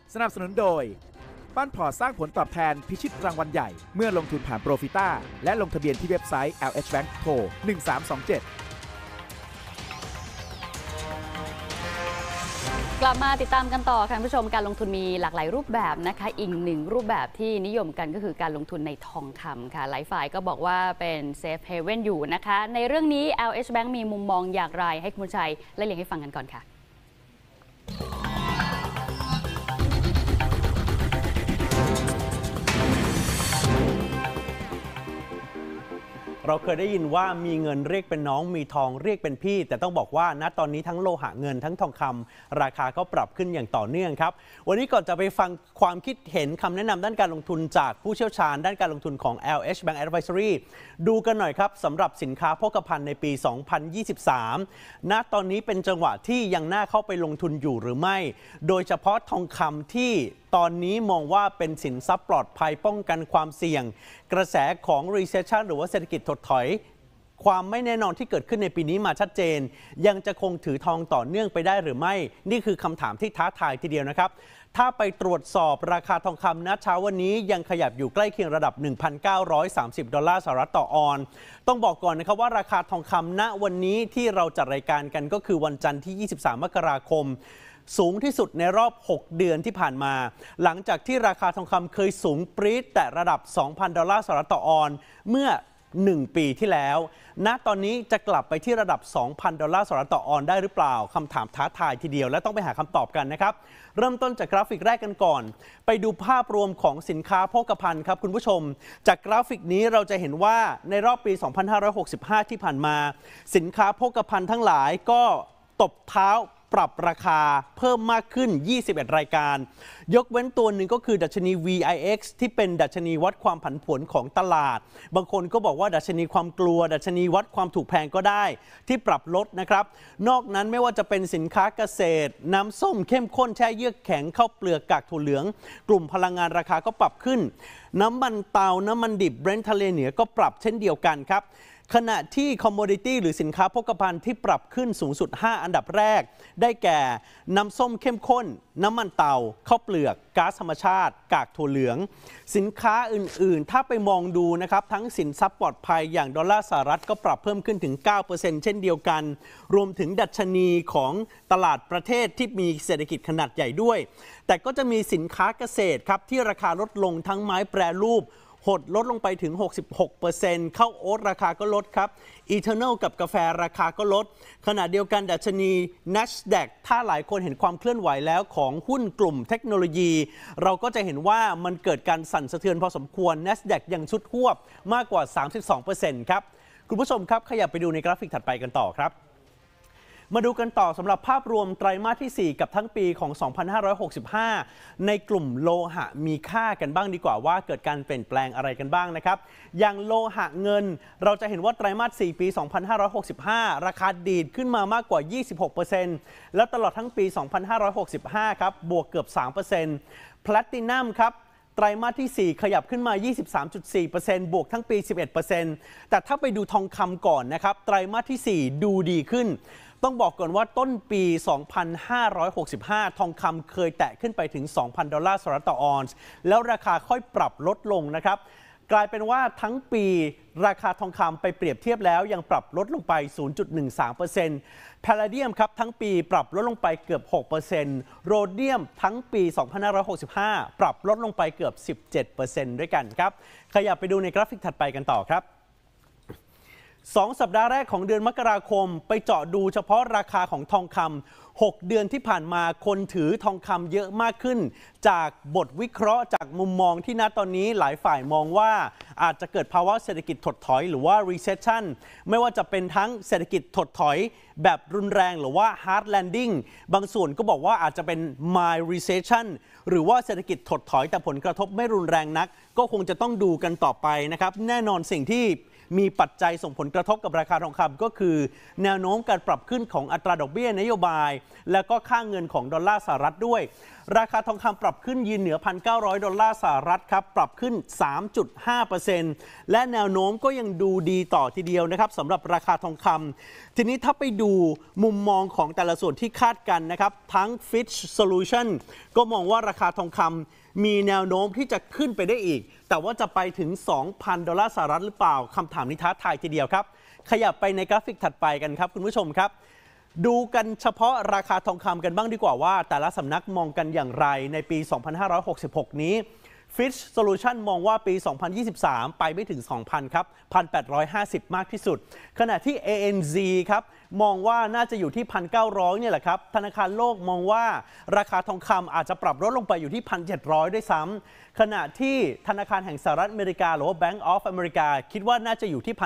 สนับสนุนโดยปั้นพอร์ตสร้างผลตอบแทนพิชิตรางวัลใหญ่เมื่อลงทุนผ่านโปรฟิต้าและลงทะเบียนที่เว็บไซต์ LH Bank โทร 1327 กลับมาติดตามกันต่อค่ะผู้ชมการลงทุนมีหลากหลายรูปแบบนะคะอีกหนึ่งรูปแบบที่นิยมกันก็คือการลงทุนในทองคำค่ะหลายฝ่ายก็บอกว่าเป็นเซฟเฮเว่นอยู่นะคะในเรื่องนี้ LH Bank มีมุมมองอย่างไรให้คุณชัยและเรียงให้ฟังกันก่อนค่ะเราเคยได้ยินว่ามีเงินเรียกเป็นน้องมีทองเรียกเป็นพี่แต่ต้องบอกว่าณตอนนี้ทั้งโลหะเงินทั้งทองคำราคาก็ปรับขึ้นอย่างต่อเนื่องครับวันนี้ก่อนจะไปฟังความคิดเห็นคำแนะนำด้านการลงทุนจากผู้เชี่ยวชาญด้านการลงทุนของ LH Bank Advisory ดูกันหน่อยครับสำหรับสินค้าโภคภัณฑ์ในปี 2023 ณตอนนี้เป็นจังหวะที่ยังน่าเข้าไปลงทุนอยู่หรือไม่โดยเฉพาะทองคำที่ตอนนี้มองว่าเป็นสินทรัพย์ปลอดภัยป้องกันความเสี่ยงกระแสของ recession หรือว่าเศรษฐกิจถดถอยความไม่แน่นอนที่เกิดขึ้นในปีนี้มาชัดเจนยังจะคงถือทองต่อเนื่องไปได้หรือไม่นี่คือคำถามที่ท้าทายทีเดียวนะครับถ้าไปตรวจสอบราคาทองคำณเช้าวันนี้ยังขยับอยู่ใกล้เคียงระดับ 1,930 ดอลลาร์สหรัฐต่อออนซ์ต้องบอกก่อนนะครับว่าราคาทองคำณวันนี้ที่เราจัดรายการกันก็คือวันจันทร์ที่ 23 มกราคมสูงที่สุดในรอบ 6 เดือนที่ผ่านมาหลังจากที่ราคาทองคำเคยสูงปรี๊ดแต่ระดับ 2,000 ดอลลาร์สหรัฐต่อออนซ์เมื่อ1 ปีที่แล้วณตอนนี้จะกลับไปที่ระดับ 2,000 ดอลลาร์สหรัฐต่อออนซ์ได้หรือเปล่าคำถามท้าทายทีเดียวและต้องไปหาคำตอบกันนะครับเริ่มต้นจากกราฟิกแรกกันก่อนไปดูภาพรวมของสินค้าโภคภัณฑ์ครับคุณผู้ชมจากกราฟิกนี้เราจะเห็นว่าในรอบปี 2565 ที่ผ่านมาสินค้าโภคภัณฑ์ทั้งหลายก็ตบเท้าปรับราคาเพิ่มมากขึ้น 21 รายการยกเว้นตัวหนึ่งก็คือดัชนี VIX ที่เป็นดัชนีวัดความผันผวนของตลาดบางคนก็บอกว่าดัชนีความกลัวดัชนีวัดความถูกแพงก็ได้ที่ปรับลดนะครับนอกนั้นไม่ว่าจะเป็นสินค้าเกษตรน้ำส้มเข้มข้นแช่เยือกแข็งข้าวเปลือกกากถั่วเหลืองกลุ่มพลังงานราคาก็ปรับขึ้นน้ำมันเตาน้ำมันดิบ Brent ทะเลเหนือก็ปรับเช่นเดียวกันครับขณะที่คอมโมดิตี้หรือสินค้าโภคภัณฑ์ที่ปรับขึ้นสูงสุด 5 อันดับแรกได้แก่น้ำส้มเข้มข้นน้ำมันเตาข้าวเปลือกก๊าซธรรมชาติกากถั่วเหลืองสินค้าอื่นๆถ้าไปมองดูนะครับทั้งสินทรัพย์ปลอดภัยอย่างดอลลาร์สหรัฐก็ปรับเพิ่มขึ้นถึง 9% เช่นเดียวกันรวมถึงดัชนีของตลาดประเทศที่มีเศรษฐกิจขนาดใหญ่ด้วยแต่ก็จะมีสินค้าเกษตรครับที่ราคาลดลงทั้งไม้แปรรูปหดลดลงไปถึง 66% ข้าวโอ๊ตราคาก็ลดครับอีเทอร์เนลกับกาแฟราคาก็ลดขณะเดียวกันดัชนี NASDAQ ถ้าหลายคนเห็นความเคลื่อนไหวแล้วของหุ้นกลุ่มเทคโนโลยีเราก็จะเห็นว่ามันเกิดการสั่นสะเทือนพอสมควร NASDAQ ยังชุดหวบมากกว่า 32% ครับคุณผู้ชมครับขยับไปดูในกราฟิกถัดไปกันต่อครับมาดูกันต่อสำหรับภาพรวมไตรมาสที่ 4 กับทั้งปีของ 2565 ในกลุ่มโลหะมีค่ากันบ้างดีกว่าว่าเกิดการเปลี่ยนแปลงอะไรกันบ้างนะครับอย่างโลหะเงินเราจะเห็นว่าไตรมาส 4 ปี 2565 ราคาดีดขึ้นมามากกว่า 26% และตลอดทั้งปี 2565 ครับบวกเกือบ 3% แพลตินัมครับไตรมาสที่ 4 ขยับขึ้นมา 23.4% บวกทั้งปี 11% แต่ถ้าไปดูทองคำก่อนนะครับไตรมาสที่ 4 ดูดีขึ้นต้องบอกก่อนว่าต้นปี 2565 ทองคำเคยแตะขึ้นไปถึง 2,000 ดอลลาร์สหรัฐต่อออนซ์แล้วราคาค่อยปรับลดลงนะครับกลายเป็นว่าทั้งปีราคาทองคำไปเปรียบเทียบแล้วยังปรับลดลงไป 0.13% พาลาเดียมครับทั้งปีปรับลดลงไปเกือบ 6% โรเดียมทั้งปี 2565 ปรับลดลงไปเกือบ 17% ด้วยกันครับขยับไปดูในกราฟิกถัดไปกันต่อครับ2 สัปดาห์แรกของเดือนมกราคมไปเจาะดูเฉพาะราคาของทองคำ6 เดือนที่ผ่านมาคนถือทองคำเยอะมากขึ้นจากบทวิเคราะห์จากมุมมองที่ณตอนนี้หลายฝ่ายมองว่าอาจจะเกิดภาวะเศรษฐกิจถดถอยหรือว่า recession ไม่ว่าจะเป็นทั้งเศรษฐกิจถดถอยแบบรุนแรงหรือว่า hard landing บางส่วนก็บอกว่าอาจจะเป็น mild recession หรือว่าเศรษฐกิจถดถอยแต่ผลกระทบไม่รุนแรงนักก็คงจะต้องดูกันต่อไปนะครับแน่นอนสิ่งที่มีปัจจัยส่งผลกระทบกับราคาทองคำก็คือแนวโน้มการปรับขึ้นของอัตราดอกเบี้ยนโยบายและก็ค่าเงินของดอลลาร์สหรัฐด้วยราคาทองคำปรับขึ้นยืนเหนือ 1,900 ดอลลาร์สหรัฐครับปรับขึ้น 3.5% และแนวโน้มก็ยังดูดีต่อทีเดียวนะครับสำหรับราคาทองคำทีนี้ถ้าไปดูมุมมองของแต่ละส่วนที่คาดกันนะครับทั้ง Fitch Solution ก็มองว่าราคาทองคำมีแนวโน้มที่จะขึ้นไปได้อีกแต่ว่าจะไปถึง 2,000 ดอลลาร์สหรัฐหรือเปล่าคำถามนี้ท้าทายทีเดียวครับขยับไปในกราฟิกถัดไปกันครับคุณผู้ชมครับดูกันเฉพาะราคาทองคำกันบ้างดีกว่าว่าแต่ละสำนักมองกันอย่างไรในปี 2566 นี้ Fitch Solution มองว่าปี 2023 ไปไม่ถึง 2,000 ครับ 1,850 มากที่สุดขณะที่ ANZ ครับมองว่าน่าจะอยู่ที่ 1,900 เนี่ยแหละครับธนาคารโลกมองว่าราคาทองคำอาจจะปรับลดลงไปอยู่ที่ 1,700 ด้วยซ้ำขณะที่ธนาคารแห่งสหรัฐอเมริกาหรือว่า Bank of America คิดว่าน่าจะอยู่ที่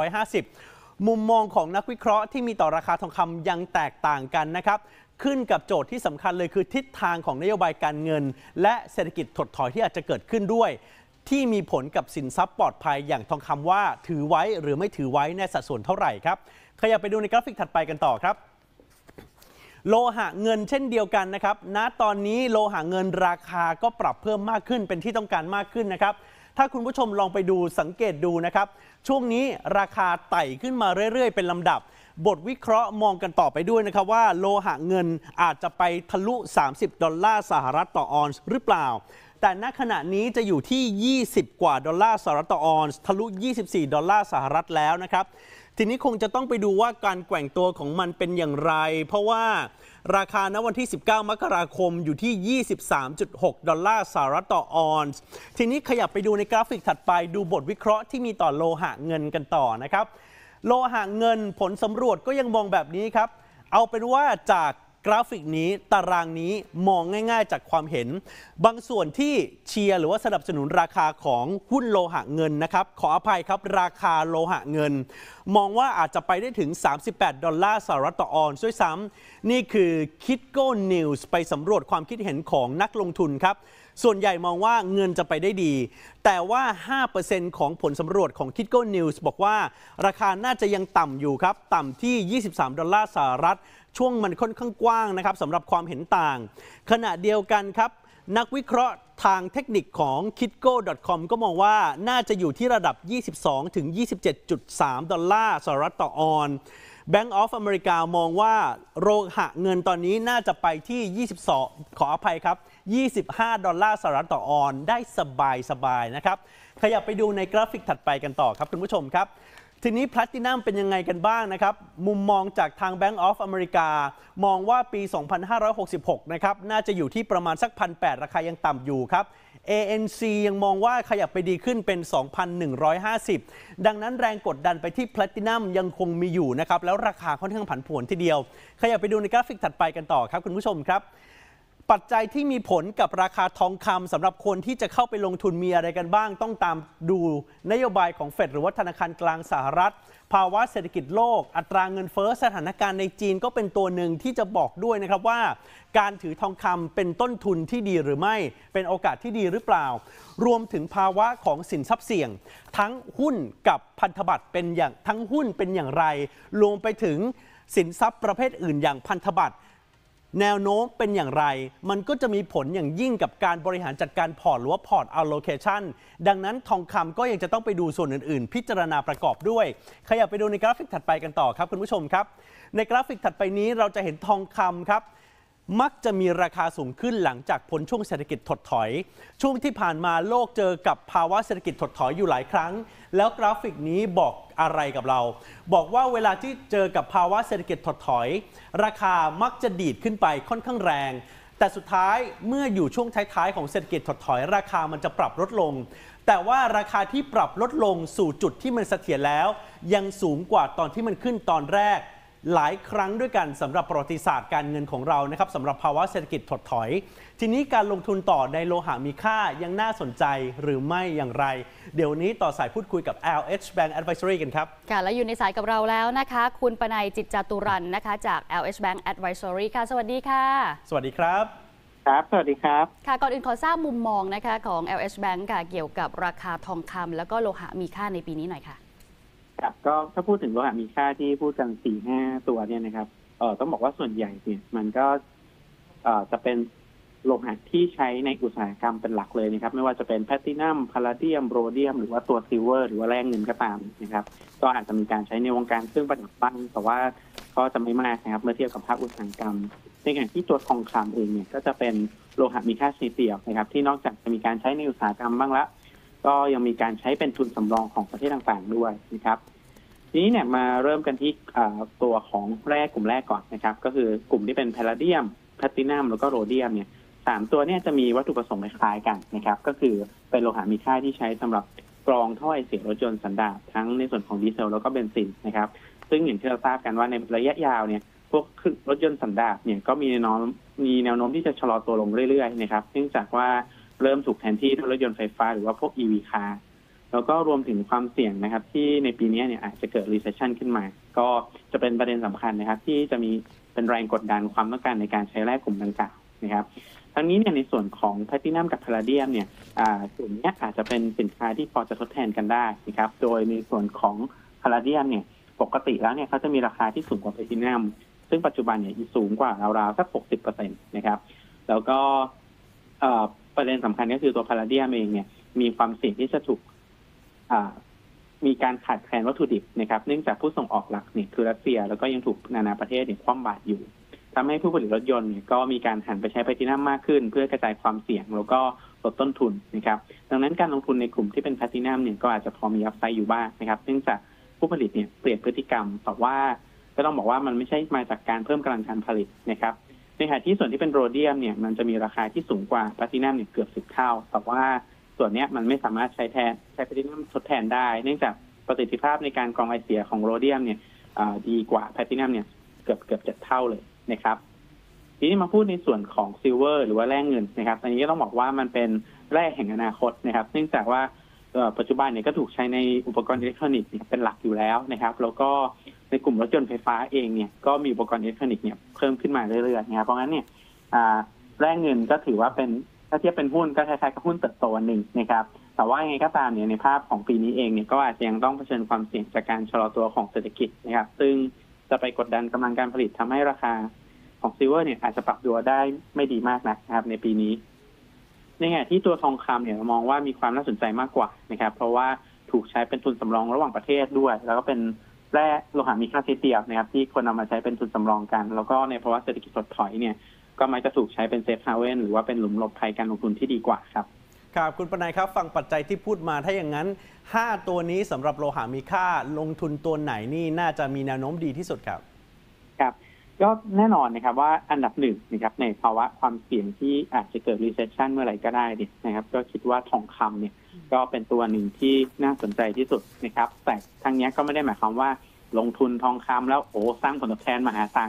1,850 มุมมองของนักวิเคราะห์ที่มีต่อราคาทองคำยังแตกต่างกันนะครับขึ้นกับโจทย์ที่สำคัญเลยคือทิศทางของนโยบายการเงินและเศรษฐกิจถดถอยที่อาจจะเกิดขึ้นด้วยที่มีผลกับสินทรัพย์ปลอดภัยอย่างทองคำว่าถือไว้หรือไม่ถือไว้ในสัดส่วนเท่าไหร่ครับขยับไปดูในกราฟิกถัดไปกันต่อครับโลหะเงินเช่นเดียวกันนะครับณตอนนี้โลหะเงินราคาก็ปรับเพิ่มมากขึ้นเป็นที่ต้องการมากขึ้นนะครับถ้าคุณผู้ชมลองไปดูสังเกตดูนะครับช่วงนี้ราคาไต่ขึ้นมาเรื่อยๆเป็นลำดับบทวิเคราะห์มองกันต่อไปด้วยนะครับว่าโลหะเงินอาจจะไปทะลุ30 ดอลลาร์สหรัฐต่อออนซ์หรือเปล่าแต่ณขณะนี้จะอยู่ที่20กว่าดอลลาร์สหรัฐต่อออนซ์ทะลุ24 ดอลลาร์สหรัฐแล้วนะครับทีนี้คงจะต้องไปดูว่าการแกว่งตัวของมันเป็นอย่างไรเพราะว่าราคาณวันที่19มกราคมอยู่ที่ 23.6 ดอลลาร์สหรัฐต่อออนซ์ทีนี้ขยับไปดูในกราฟิกถัดไปดูบทวิเคราะห์ที่มีต่อโลหะเงินกันต่อนะครับโลหะเงินผลสำรวจก็ยังมองแบบนี้ครับเอาเป็นว่าจากกราฟิกนี้ตารางนี้มองง่ายๆจากความเห็นบางส่วนที่เชียร์หรือว่าสนับสนุนราคาของหุ้นโลหะเงินนะครับขออภัยครับราคาโลหะเงินมองว่าอาจจะไปได้ถึง38 ดอลลาร์สหรัฐต่อออนซ์ด้วยซ้ำนี่คือ Kitco News ไปสำรวจความคิดเห็นของนักลงทุนครับส่วนใหญ่มองว่าเงินจะไปได้ดีแต่ว่า 5% ของผลสำรวจของ Kitco News บอกว่าราคาน่าจะยังต่ำอยู่ครับต่ำที่23 ดอลลาร์สหรัฐช่วงมันค่อนข้างกว้างนะครับสำหรับความเห็นต่างขณะเดียวกันครับนักวิเคราะห์ทางเทคนิคของ kitco.com ก็มองว่าน่าจะอยู่ที่ระดับ 22-27.3 ดอลลาร์สหรัฐต่อออนซ์ Bank of America มองว่าโลหะเงินตอนนี้น่าจะไปที่22ขออภัยครับ25 ดอลลาร์สหรัฐต่อออนซ์ได้สบายๆนะครับขยับไปดูในกราฟิกถัดไปกันต่อครับคุณผู้ชมครับทีนี้แพลตินัมเป็นยังไงกันบ้างนะครับมุมมองจากทาง Bank of America มองว่าปี 2566 นะครับน่าจะอยู่ที่ประมาณสัก 1,800 ราคายังต่ำอยู่ครับ ANC ยังมองว่าขยับไปดีขึ้นเป็น 2,150 ดังนั้นแรงกดดันไปที่แพลตินัมยังคงมีอยู่นะครับแล้วราคาค่อนข้างผันผวนทีเดียวขยับไปดูในกราฟิกถัดไปกันต่อครับคุณผู้ชมครับปัจจัยที่มีผลกับราคาทองคำสำหรับคนที่จะเข้าไปลงทุนมีอะไรกันบ้างต้องตามดูนโยบายของเฟดหรือว่าธนาคารกลางสหรัฐภาวะเศรษฐกิจโลกอัตราเงินเฟ้อสถานการณ์ในจีนก็เป็นตัวหนึ่งที่จะบอกด้วยนะครับว่าการถือทองคำเป็นต้นทุนที่ดีหรือไม่เป็นโอกาสที่ดีหรือเปล่ารวมถึงภาวะของสินทรัพย์เสี่ยงทั้งหุ้นกับพันธบัตรเป็นอย่างทั้งหุ้นเป็นอย่างไรรวมไปถึงสินทรัพย์ประเภทอื่นอย่างพันธบัตรแนวโน้มเป็นอย่างไรมันก็จะมีผลอย่างยิ่งกับการบริหารจัดการพอร์ตหรือว่าพอร์ต allocation ดังนั้นทองคำก็ยังจะต้องไปดูส่วนอื่นๆพิจารณาประกอบด้วยขยับไปดูในกราฟิกถัดไปกันต่อครับคุณผู้ชมครับในกราฟิกถัดไปนี้เราจะเห็นทองคำครับมักจะมีราคาสูงขึ้นหลังจากพ้นช่วงเศรษฐกิจถดถอยช่วงที่ผ่านมาโลกเจอกับภาวะเศรษฐกิจถดถอยอยู่หลายครั้งแล้วกราฟิกนี้บอกอะไรกับเราบอกว่าเวลาที่เจอกับภาวะเศรษฐกิจถดถอยราคามักจะดีดขึ้นไปค่อนข้างแรงแต่สุดท้ายเมื่ออยู่ช่วงท้ายๆของเศรษฐกิจถดถอยราคามันจะปรับลดลงแต่ว่าราคาที่ปรับลดลงสู่จุดที่มันเสถียรแล้วยังสูงกว่าตอนที่มันขึ้นตอนแรกหลายครั้งด้วยกันสำหรับประวัติศาสตร์การเงินของเรานะครับสำหรับภาวะเศรษฐกิจถดถอยทีนี้การลงทุนต่อในโลหะมีค่ายังน่าสนใจหรือไม่อย่างไรเดี๋ยวนี้ต่อสายพูดคุยกับ LH Bank Advisory กันครับค่ะและอยู่ในสายกับเราแล้วนะคะคุณปนัยจิตจตุรันนะคะจาก LH Bank Advisory ค่ะสวัสดีค่ะสวัสดีครับครับสวัสดีครับค่ะก่อนอื่นขอทราบมุมมองนะคะของ LH Bank ค่ะเกี่ยวกับราคาทองคำแล้วก็โลหะมีค่าในปีนี้หน่อยค่ะครับก็ถ้าพูดถึงโลหะมีค่าที่พูดกัน 4-5 ตัวเนี่ยนะครับต้องบอกว่าส่วนใหญ่เนี่ยมันก็จะเป็นโลหะที่ใช้ในอุตสาหกรรมเป็นหลักเลยนะครับไม่ว่าจะเป็นแพลตินัมพาลาเดียมโรเดียมหรือว่าตัวซิลเวอร์หรือว่าแร่เงินก็ตามนะครับก็อาจจะมีการใช้ในวงการเครื่องประดับบ้างแต่ว่าก็จะไม่มากนะครับเมื่อเทียบกับภาคอุตสาหกรรมในขณะที่ตัวทองคำเองเนี่ยก็จะเป็นโลหะมีค่าชนิดเดียวนะครับที่นอกจากจะมีการใช้ในอุตสาหกรรมบ้างแล้วก็ยังมีการใช้เป็นทุนสำรองของประเทศต่างๆด้วยนะครับทีนี้เนี่ยมาเริ่มกันที่ตัวของแร่กลุ่มแรกก่อนนะครับก็คือกลุ่มที่เป็นพาลาเดียมแพลตินัมแล้วก็โรเดียมเนี่ย3ตัวเนี่ยจะมีวัตถุประสงค์คล้ายกันนะครับก็คือเป็นโลหะมีค่าที่ใช้สำหรับกรองท่อไอเสียรถยนต์สันดาปทั้งในส่วนของดีเซลแล้วก็เบนซินนะครับซึ่งอย่างที่เราทราบกันว่าในระยะยาวเนี่ยพวกรถยนต์สันดาปเนี่ยก็มีแนวโน้มที่จะชะลอตัวลงเรื่อยๆนะครับเนื่องจากว่าเริ่มถูกแทนที่ด้วยรถยนต์ไฟฟ้าหรือว่าพวก EV car แล้วก็รวมถึงความเสี่ยงนะครับที่ในปีนี้เนี่ยอาจจะเกิด recession ขึ้นมาก็จะเป็นประเด็นสำคัญนะครับที่จะมีเป็นแรงกดดันความต้องการในการใช้แร่กลุ่มดังกล่าวนะครับทั้งนี้เนี่ยในส่วนของแพลตินัมกับพาลาเดียมเนี่ยกลุ่มนี้อาจจะเป็นสินค้าที่พอจะทดแทนกันได้นะครับโดยในส่วนของพาลาเดียมเนี่ยปกติแล้วเนี่ยเขาจะมีราคาที่สูงกว่าแพลตินัมซึ่งปัจจุบันเนี่ยสูงกว่าราวๆสัก 60% นะครับแล้วก็ประเด็นสำคัญก็คือตัวพาลาเดียมเองเนี่ยมีความเสี่ยงที่จะถูกมีการขาดแคลนวัตถุดิบนะครับเนื่องจากผู้ส่งออกหลักเนี่ยคือรัสเซียแล้วก็ยังถูกนานาประเทศเนี่ยคว่ำบาตรอยู่ทำให้ผู้ผลิตรถยนต์เนี่ยก็มีการหันไปใช้แพลตินัมมากขึ้นเพื่อกระจายความเสี่ยงแล้วก็ลดต้นทุนนะครับดังนั้นการลงทุนในกลุ่มที่เป็นแพลตินัมเนี่ยก็อาจจะพอมีอัพไซด์อยู่บ้างนะครับเนื่องจากผู้ผลิตเนี่ยเปลี่ยนพฤติกรรมแต่ว่าก็ต้องบอกว่ามันไม่ใช่มาจากการเพิ่มกำลังการผลิตนะครับในขณะที่ส่วนที่เป็นโรเดียมเนี่ยมันจะมีราคาที่สูงกว่าแพลตินัมเนี่ยเกือบ10 เท่าแต่ว่าส่วนนี้มันไม่สามารถใช้แพลตินัมทดแทนได้เนื่องจากประสิทธิภาพในการกรองไอเสียของโรเดียมเนี่ยดีกว่าแพลตินัมเนี่ยเกือบ7 เท่าเลยนะครับทีนี้มาพูดในส่วนของซิลเวอร์หรือว่าแร่เงินนะครับอันนี้ก็ต้องบอกว่ามันเป็นแร่แห่งอนาคตนะครับเนื่องจากว่าปัจจุบันเนี่ยก็ถูกใช้ในอุปกรณ์อิเล็กทรอนิกส์เป็นหลักอยู่แล้วนะครับแล้วก็ในกลุ่มรถยนต์ไฟฟ้าเองเนี่ยก็มีอุปกรณ์อิเล็กทรอนิกส์เนี่ยเพิ่มขึ้นมาเรื่อยๆนะครับเพราะงั้นเนี่ยแร่เงินก็ถือว่าเป็นถ้าเทียบเป็นหุ้นก็คล้ายๆกับหุ้นเติบโตหนึ่งนะครับแต่ว่ายังไงก็ตามเนี่ยในภาพของปีนี้เองเนี่ยก็อาจจะยังต้องเผชิญความเสี่ยงจากการชะลอตัวของเศรษฐกิจนะครับซึ่งจะไปกดดันกำลังการผลิตทำให้ราคาของซิลเวอร์เนี่ยอาจจะปรับตัวได้ไม่ดีมากนะครับในปีนี้ในขณะที่ตัวทองคำเนี่ยเรามองว่ามีความน่าสนใจมากกว่านะครับเพราะว่าถูกใช้เป็นทุนสำรองระหว่างประเทศด้วยแล้วก็เป็นแร่โลหะมีค่าชนิดเดียวนะครับที่คนเอามาใช้เป็นทุนสำรองกันแล้วก็ในภาวะเศรษฐกิจถดถอยเนี่ยก็มักจะถูกใช้เป็นเซฟฮาเว่นหรือว่าเป็นหลุมหลบภัยการลงทุนที่ดีกว่าครับครับคุณปนัยครับฟังปัจจัยที่พูดมาถ้าอย่างนั้น5ตัวนี้สำหรับโลหะมีค่าลงทุนตัวไหนนี่น่าจะมีแนวโน้มดีที่สุดครับครับก็แน่นอนนะครับว่าอันดับหนึ่งนะครับในภาวะความเสี่ยงที่อาจจะเกิด recession เมื่อไหร่ก็ได้นะครับก็คิดว่าทองคำเนี่ยก็เป็นตัวหนึ่งที่น่าสนใจที่สุดนะครับแต่ทั้งนี้ก็ไม่ได้หมายความว่าลงทุนทองคำแล้วสร้างผลตอบแทนมหาศาล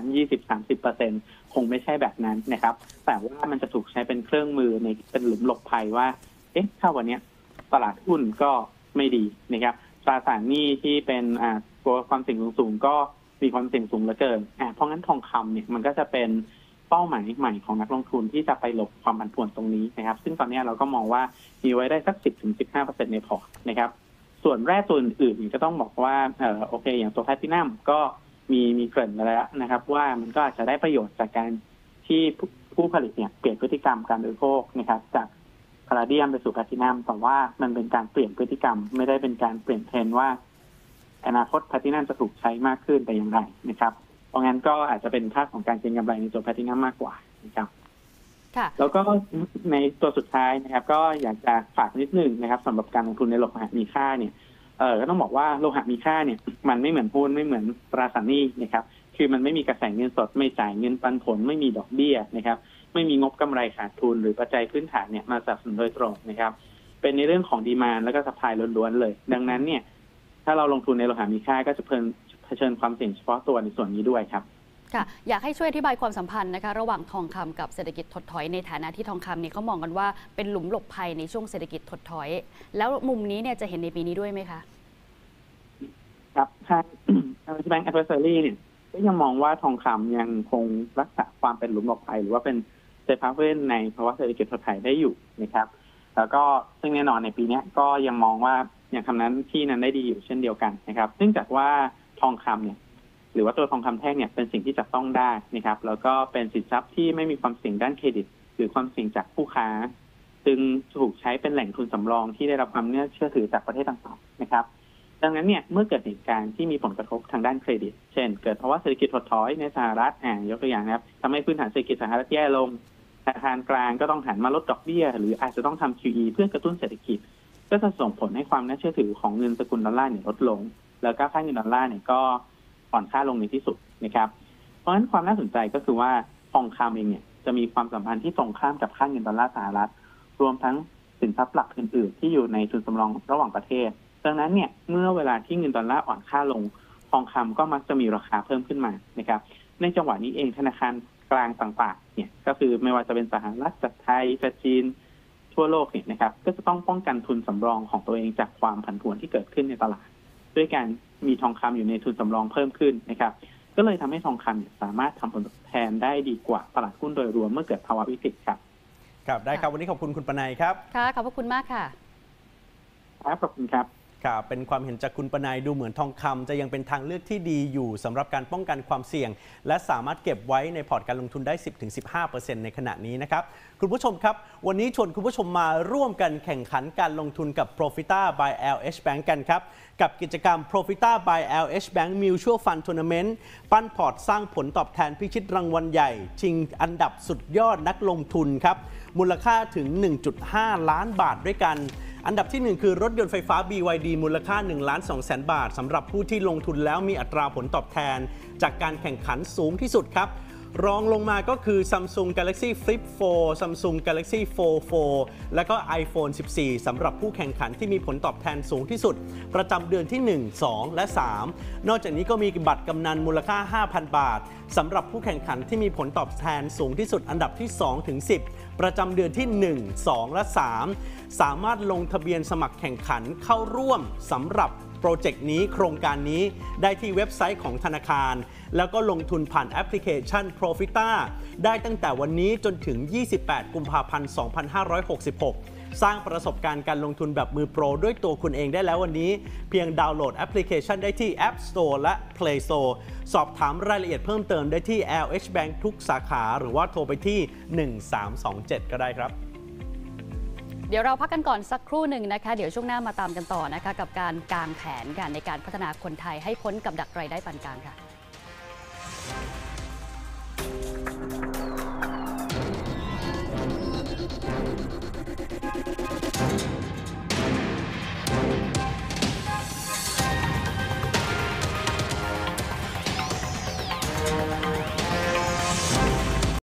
20-30% คงไม่ใช่แบบนั้นนะครับแต่ว่ามันจะถูกใช้เป็นเครื่องมือในเป็นหลุมหลบภัยว่าถ้าวันนี้ตลาดหุ้นก็ไม่ดีนะครับตราสารหนี้ที่เป็นตัวความเสี่ยงสูงก็มีความเสี่ยงสูงเหลือเกินเพราะงั้นทองคำเนี่ยมันก็จะเป็นเป้าหมายใหม่ของนักลงทุนที่จะไปหลบความผันผวนตรงนี้นะครับซึ่งตอนนี้เราก็มองว่ามีไว้ได้สัก 10-15% ในพอร์ตนะครับส่วนแร่ตัวอื่นๆก็ต้องบอกว่าโอเคอย่างตัวแพลตินัมก็มีเกริ่นมาแล้วนะครับว่ามันก็อาจจะได้ประโยชน์จากการที่ผู้ผลิตเนี่ยเปลี่ยนพฤติกรรมการบริโภคนะครับจากพาลาเดียมไปสู่แพลตินัมแต่ว่ามันเป็นการเปลี่ยนพฤติกรรมไม่ได้เป็นการเปลี่ยนเทรนด์ว่าอนาคตแพลตินัมจะถูกใช้มากขึ้นแต่อย่างไรนะครับเพราะงั้นก็อาจจะเป็นภาพของการเก็งกำไรในตัวแพลตินัมมากกว่านะครับแล้วก็ในตัวสุดท้ายนะครับก็อยากจะฝากนิดนึงนะครับสำหรับการลงทุนในโลหะมีค่าเนี่ยก็ต้องบอกว่าโลหะมีค่าเนี่ยมันไม่เหมือนหุ้นไม่เหมือนตราสารหนี้นะครับคือมันไม่มีกระแสเงินสดไม่จ่ายเงินปันผลไม่มีดอกเบี้ยนะครับไม่มีงบกำไรขาดทุนหรือปัจจัยพื้นฐานเนี่ยมาสนับสนุนโดยตรงนะครับเป็นในเรื่องของดีมานด์แล้วก็ซัพพลายล้วนๆเลยดังนั้นเนี่ยถ้าเราลงทุนในโลหะมีค่าก็จะเผชิญความเสี่ยงเฉพาะตัวในส่วนนี้ด้วยครับค่ะอยากให้ช่วยอธิบายความสัมพันธ์นะคะระหว่างทองคำกับเศรษฐกิจถดถอยในฐานะที่ทองคำเนี่ยเขามองกันว่าเป็นหลุมหลบภัยในช่วงเศรษฐกิจถดถอยแล้วมุมนี้เนี่ยจะเห็นในปีนี้ด้วยไหมคะครับทางแบงก์แอดไวเซอรี่เนี่ยก็ยังมองว่าทองคำยังคงรักษาความเป็นหลุมหลบภัยหรือว่าเป็นเซฟฮาเว่นในภาวะเศรษฐกิจถดถอยได้อยู่นะครับแล้วก็ซึ่งแน่นอนในปีนี้ก็ยังมองว่าอย่างคำนั้นที่นั้นได้ดีอยู่เช่นเดียวกันนะครับซึ่งจากว่าทองคำเนี่ยหรือว่าตัวทองคำแท่งเนี่ยเป็นสิ่งที่จับต้องได้นะครับแล้วก็เป็นสินทรัพย์ที่ไม่มีความเสี่ยงด้านเครดิตหรือความเสี่ยงจากผู้ค้าจึงถูกใช้เป็นแหล่งทุนสำรองที่ได้รับความน่าเชื่อถือจากประเทศต่างๆนะครับดังนั้นเนี่ยเมื่อเกิดเหตุการณ์ที่มีผลกระทบทางด้านเครดิตเช่นเกิดภาวะเศรษฐกิจถดถอยในสหรัฐยกตัวอย่างนะครับทำให้พื้นฐานเศรษฐกิจสหรัฐแย่ลงธนาคารกลางก็ต้องหันมาลดดอกเบี้ยหรืออาจจะต้องทำ QE เพื่อกระตุ้นเศรษฐกิจก็จะส่งผลให้ความน่าเชื่อถือของเงินสกุลดอลลาร์เนี่ยลดลงแล้วก็ค่าเงินดอลลาร์เนี่ยก็อ่อนค่าลงในที่สุดนะครับเพราะฉะนั้นความน่าสนใจก็คือว่าทองคำเองเนี่ยจะมีความสัมพันธ์ที่ตรงข้ามกับค่าเงินดอลลาร์สหรัฐรวมทั้งสินทรัพย์หลักอื่นๆที่อยู่ในทุนสำรองระหว่างประเทศดังนั้นเนี่ยเมื่อเวลาที่เงินดอลลาร์อ่อนค่าลงทองคำก็มักจะมีราคาเพิ่มขึ้นมานะครับในจังหวะนี้เองธนาคารกลางต่างๆเนี่ยก็คือไม่ว่าจะเป็นสหรัฐจากไทยจากจีนทั่วโลกเนี่ยนะครับก็จะต้องป้องกันทุนสำรองของตัวเองจากความผันผวนที่เกิดขึ้นในตลาดด้วยการมีทองคำอยู่ในทุนสำรองเพิ่มขึ้นนะครับก็เลยทำให้ทองคำสามารถทำผลตอบแทนได้ดีกว่าตลาดหุ้นโดยรวมเมื่อเกิดภาวะวิกฤตครับครับได้ครับวันนี้ขอบคุณคุณปนัยครับค่ะขอบพระคุณมากค่ะครับขอบคุณครับครับเป็นความเห็นจากคุณปนัยดูเหมือนทองคำจะยังเป็นทางเลือกที่ดีอยู่สำหรับการป้องกันความเสี่ยงและสามารถเก็บไว้ในพอร์ตการลงทุนได้ 10-15% ในขณะนี้นะครับคุณผู้ชมครับวันนี้ชวนคุณผู้ชมมาร่วมกันแข่งขันการลงทุนกับ Profita by LH Bank กันครับกับกิจกรรม Profita by LH Bank Mutual Fund Tournament ปั้นพอร์ตสร้างผลตอบแทนพิชิตรางวัลใหญ่ชิงอันดับสุดยอดนักลงทุนครับมูลค่าถึง 1.5 ล้านบาทด้วยกันอันดับที่ 1 คือรถยนต์ไฟฟ้า BYD มูลค่า 1,200,000 บาทสำหรับผู้ที่ลงทุนแล้วมีอัตราผลตอบแทนจากการแข่งขันสูงที่สุดครับรองลงมาก็คือ Samsung Galaxy Flip 4 Samsung Galaxy Fold 4 และก็ iPhone 14 สำหรับผู้แข่งขันที่มีผลตอบแทนสูงที่สุดประจำเดือนที่ 1 2 และ 3 นอกจากนี้ก็มีบัตรกำนันมูลค่า 5,000 บาทสำหรับผู้แข่งขันที่มีผลตอบแทนสูงที่สุดอันดับที่ 2 ถึง 10 ประจำเดือนที่ 1 2 และ 3 สามารถลงทะเบียนสมัครแข่งขันเข้าร่วมสำหรับโปรเจกต์นี้โครงการนี้ได้ที่เว็บไซต์ของธนาคารแล้วก็ลงทุนผ่านแอปพลิเคชัน Profita ได้ตั้งแต่วันนี้จนถึง 28 กุมภาพันธ์ 2566 สร้างประสบการณ์การลงทุนแบบมือโปรด้วยตัวคุณเองได้แล้ววันนี้เพียงดาวน์โหลดแอปพลิเคชันได้ที่ App Store และ Play Store สอบถามรายละเอียดเพิ่มเติมได้ที่ LH Bank ทุกสาขาหรือว่าโทรไปที่ 1327 ก็ได้ครับเดี๋ยวเราพักกันก่อนสักครู่หนึ่งนะคะเดี๋ยวช่วงหน้ามาตามกันต่อนะคะกับการกางแผนกันในการพัฒนาคนไทยให้พ้นกับดักรายได้ปานกลางค่ะ